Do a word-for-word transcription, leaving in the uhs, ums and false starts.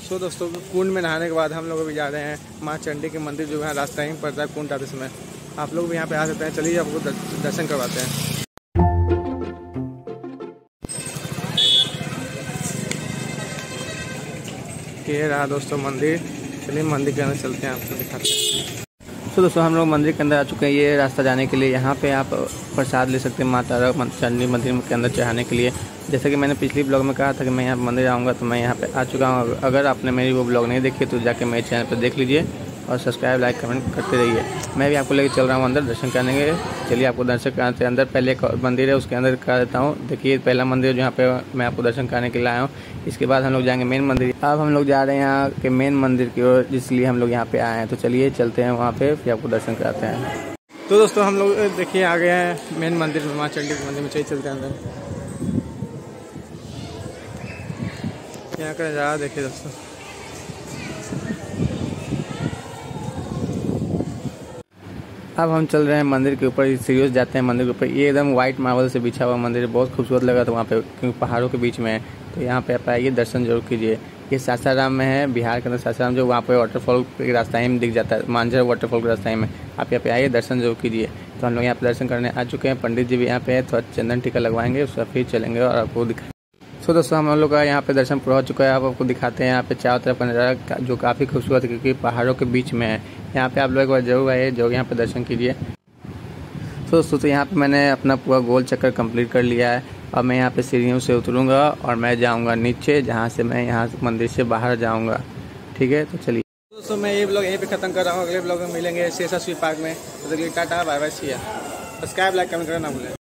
सो दोस्तों कुंड में नहाने के बाद हम लोग अभी जा रहे हैं माँ चंडी के मंदिर जो है रास्ता ही पड़ता है कुंड आते समय। आप लोग भी यहाँ पे आ सकते हैं। चलिए आपको दर्शन करवाते हैं। ये रहा दोस्तों मंदिर। चलिए मंदिर के अंदर चलते हैं, आपको दिखाते हैं। तो दोस्तों हम लोग मंदिर के अंदर आ चुके हैं। ये रास्ता जाने के लिए यहाँ पे आप प्रसाद ले सकते हैं माता चंडी मंदिर के अंदर चढ़ाने के लिए। जैसे कि मैंने पिछली ब्लॉग में कहा था कि मैं यहाँ मंदिर आऊँगा, तो मैं यहाँ पे आ चुका हूँ। अगर आपने मेरी वो ब्लॉग नहीं देखी तो जाके मेरे चैनल पर देख लीजिए और सब्सक्राइब लाइक कमेंट करते रहिए। मैं भी आपको लेकर चल रहा हूँ अंदर दर्शन करने के। चलिए आपको दर्शन कराते हैं। अंदर पहले एक मंदिर है उसके अंदर करा देता हूँ। देखिए पहला मंदिर जहाँ पे मैं आपको दर्शन करने के लिए आया हूँ। इसके बाद हम लोग जाएंगे मेन मंदिर। अब हम लोग जा रहे हैं यहाँ के मेन मंदिर की ओर, इसलिए हम लोग यहाँ पे आए हैं। तो चलिए चलते हैं वहाँ पे, फिर आपको दर्शन कराते हैं। तो दोस्तों हम लोग देखिए आ गए हैं मेन मंदिर में, माँ चंडी के मंदिर में। चलिए चलते हैं अंदर। यहाँ का नज़ारा देखिए दोस्तों। अब हम चल रहे हैं मंदिर के ऊपर, सीढ़ियों से जाते हैं मंदिर के ऊपर। ये एकदम व्हाइट मार्बल से बिछा हुआ मंदिर है, बहुत खूबसूरत लगा था वहाँ पे, क्योंकि पहाड़ों के बीच में है। तो यहाँ पे आप आइए, दर्शन जरूर कीजिए। ये सासाराम में है, बिहार के अंदर सासाराम, जो वहाँ पे वाटरफॉल के रास्ता ही में दिख जाता है, मांझर वाटरफॉल के रास्ता ही में। आप यहाँ पे आइए, दर्शन जरूर कीजिए। तो हम लोग यहाँ पे दर्शन करने आ चुके हैं। पंडित जी भी यहाँ पे है, थोड़ा चंदन टीका लगवाएंगे, उसका फिर चलेंगे और आपको दिखा। सो so, दोस्तों हम लोग का यहाँ पे दर्शन पूरा हो चुका है। आप आपको दिखाते हैं यहाँ पे चारों तरफ का नज़ारा, जो काफ़ी खूबसूरत है क्योंकि पहाड़ों के बीच में है। यहाँ पे आप लोग एक बार जरूर आइए, जरूर यहाँ पे दर्शन कीजिए। तो दोस्तों तो यहाँ पे मैंने अपना पूरा गोल चक्कर कंप्लीट कर लिया है। अब मैं यहाँ पे सीढ़ियों से उतरूँगा और मैं जाऊँगा नीचे, जहाँ से मैं यहाँ मंदिर से बाहर जाऊँगा। ठीक है, तो चलिए दोस्तों मैं ये ब्लॉग यहीं पे ख़त्म कर रहा हूँ। अगले ब्लॉग में मिलेंगे शेषा स्वीट पार्क में। तो चलिए टाटा बाय बाय, सी या। सब्सक्राइब लाइक कमेंट करना ना भूलें।